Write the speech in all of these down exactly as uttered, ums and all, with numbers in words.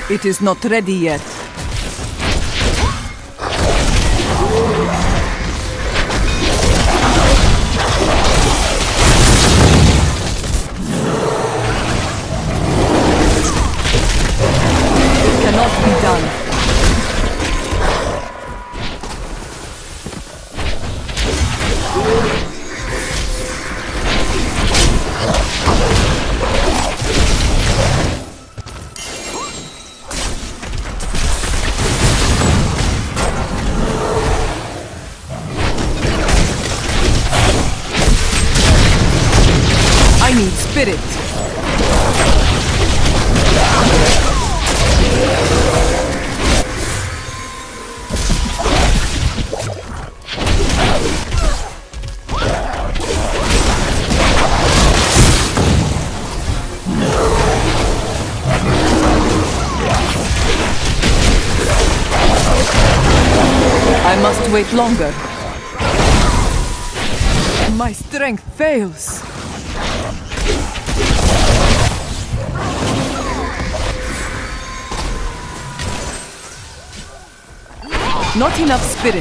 It is not ready yet. It cannot be done. I need spirit. I must wait longer. My strength fails. Not enough spirit.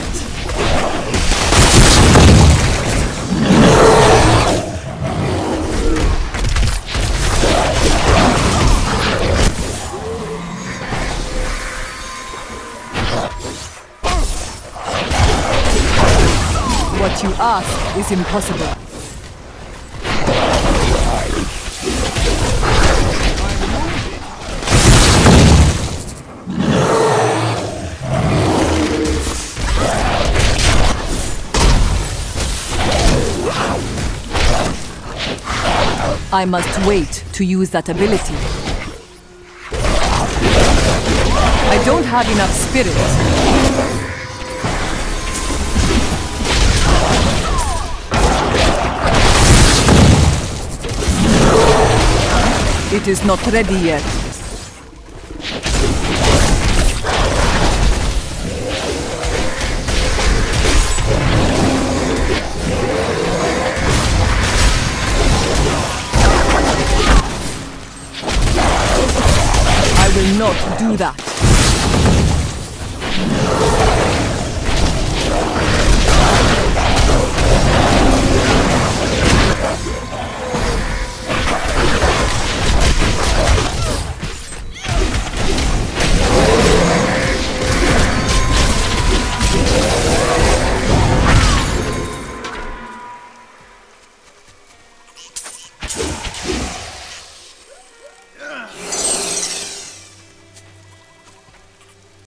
What you ask is impossible. I must wait to use that ability. I don't have enough spirit. It is not ready yet. I will not do that.